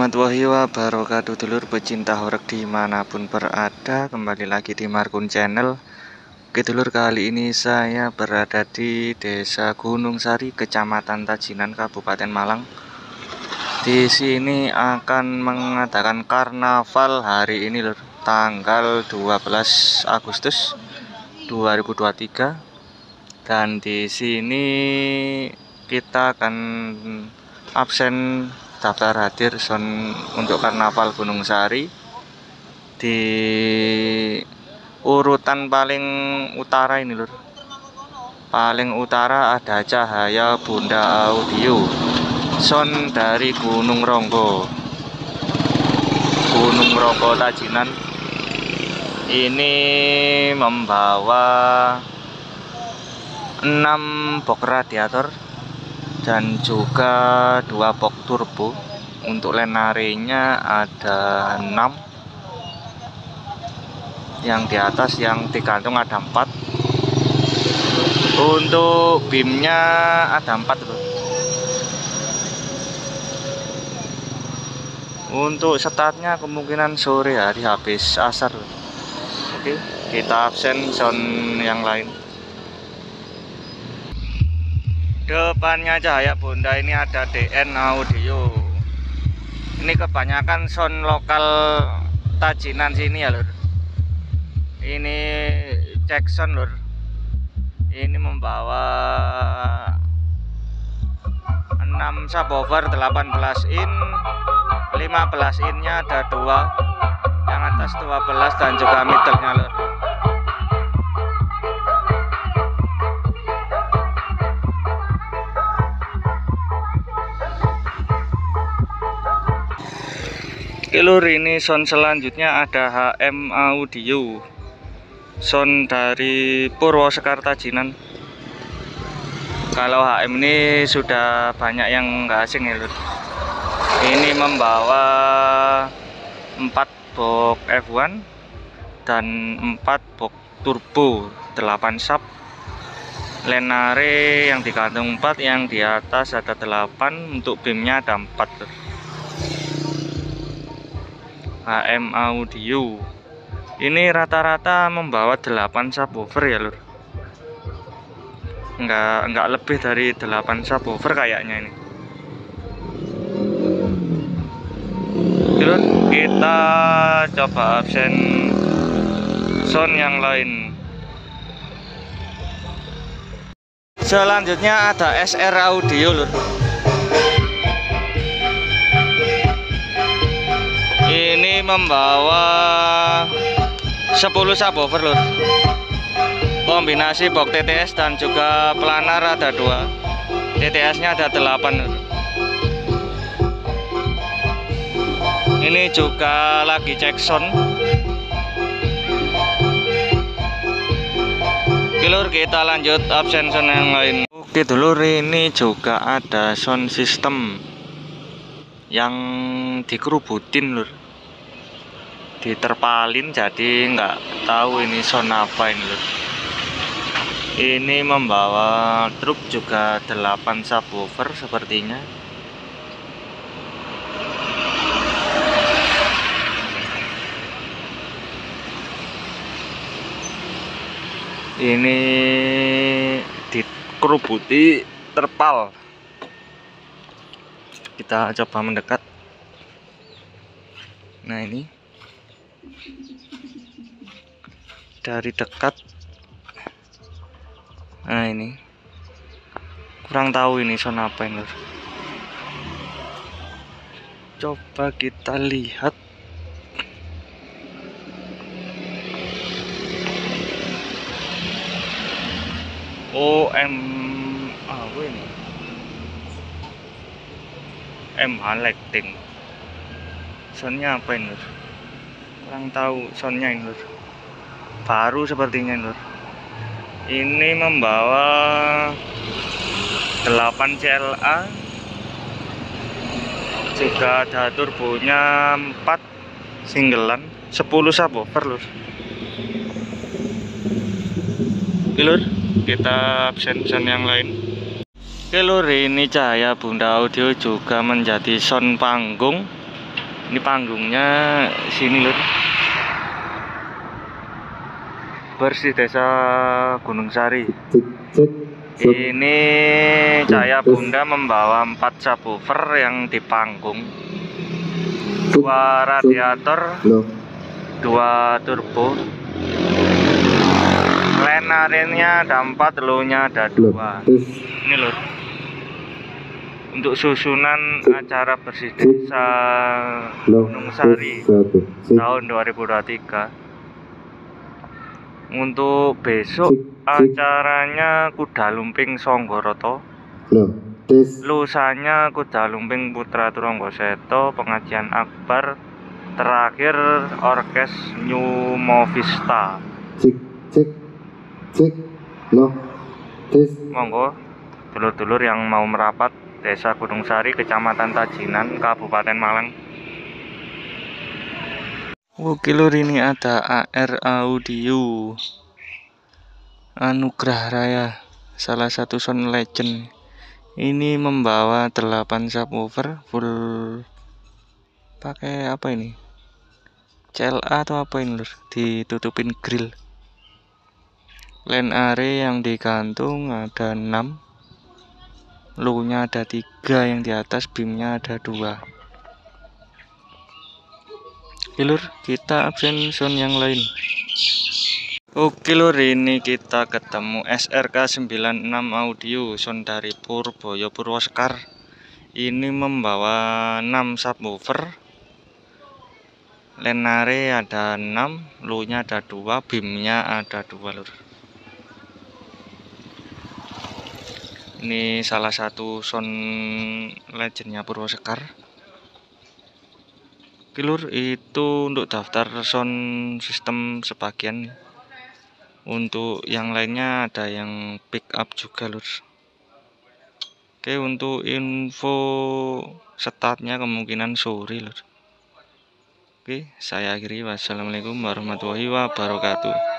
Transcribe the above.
warahmatullahi wabarakatuh, dulur pecinta horeg dimanapun berada. Kembali lagi di Markun Channel. Oke dulur, kali ini saya berada di Desa Gunung Sari, Kecamatan Tajinan, Kabupaten Malang. Di sini akan mengadakan karnaval hari ini lur, tanggal 12 Agustus 2023. Dan di sini kita akan absen daftar hadir son untuk karnaval Gunung Sari. Di urutan paling utara ini lur, paling utara ada Cahaya Bunda Audio, son dari Gunung Ronggo Tajinan. Ini membawa 6 box radiator dan juga 2 box turbo. Untuk lenarenya ada 6, yang di atas yang digantung ada 4. Untuk beamnya ada 4 loh. Untuk startnya kemungkinan sore hari habis asar loh. Oke, kita absen sound yang lain. Depannya Cahaya Bunda ini ada DN Audio. Ini kebanyakan sound lokal Tajinan sini ya lur. Ini cek sound lur. Ini membawa 6 subwoofer 18 in, 15 innya ada 2, yang atas 12 dan juga middle-nya lur. Oke lur, ini sound selanjutnya ada HM Audio, sound dari Purwosekar Tajinan. Kalau HM ini sudah banyak yang nggak asing ya lur. Ini membawa 4 box F1 dan 4 box turbo 8 sub. Lenare yang digantung 4, yang di atas ada 8. Untuk beamnya ada 4 lur. HM Audio ini rata-rata membawa 8 subwoofer ya lur, enggak lebih dari 8 subwoofer kayaknya ini. Lur, kita coba absen sound yang lain. Selanjutnya ada SR Audio lur. Ini membawa 10 subwoofer lur. Kombinasi box TTS dan juga planar ada 2. TTS nya ada 8 lur. Ini juga lagi cek sound. Oke lur, kita lanjut absen sound yang lain. Oke dulur, ini juga ada sound system yang dikerubutin lur, diterpalin, jadi nggak tahu ini sound apa ini lur. Ini membawa truk juga 8 subwoofer sepertinya. Ini dikerubuti terpal. Kita coba mendekat. Nah ini dari dekat. Nah ini kurang tahu ini sound apa ini lur. Coba kita lihat. Apa ini? MH lighting. Soundnya apa ini lur? Kurang tahu soundnya ini lur. Baru sepertinya ini lur. Ini membawa 8 CLA, juga ada turbonya 4 singlean, 10 subwoofer lur. Oke lur, kita absen yang lain. Oke lur, ini Cahaya Bunda Audio juga menjadi sound panggung Ini panggungnya sini lur, bersih Desa Gunung Sari. Ini Cahaya Bunda membawa 4 subwoofer yang di panggung, 2 radiator, 2 turbo. Lenarnya ada 4, low-nya ada 2. Ini lur, untuk susunan acara bersih Desa Gunung Sari tahun 2023. Untuk besok acaranya Kuda Lumping Songgoroto, lusanya Kuda Lumping Putra Turanggoseto, pengajian akbar, terakhir orkes New Movista. Monggo dulur-dulur yang mau merapat Desa Gunung Sari, Kecamatan Tajinan, Kabupaten Malang. Oke lur, ini ada AR Audio Anugrah Raya, salah satu sound legend. Ini membawa 8 subwoofer full, pakai apa ini, CLA atau apa ini lur, ditutupin grill. Line array yang digantung ada 6, low-nya ada 3 yang di atas, beamnya ada 2. Oke lur, kita absen sound yang lain. Oke lur, ini kita ketemu SRK 96 Audio, sound dari Purboyo Purwosekar. Ini membawa 6 subwoofer, line array ada 6, low-nya ada 2, beamnya ada 2 lur. Ini salah satu sound legendnya Purwosekar. Oke lur, itu untuk daftar sound system sebagian. Untuk yang lainnya ada yang pick up juga lur. Oke, untuk info startnya kemungkinan sore lur. Oke, saya akhiri. Wassalamualaikum warahmatullahi wabarakatuh.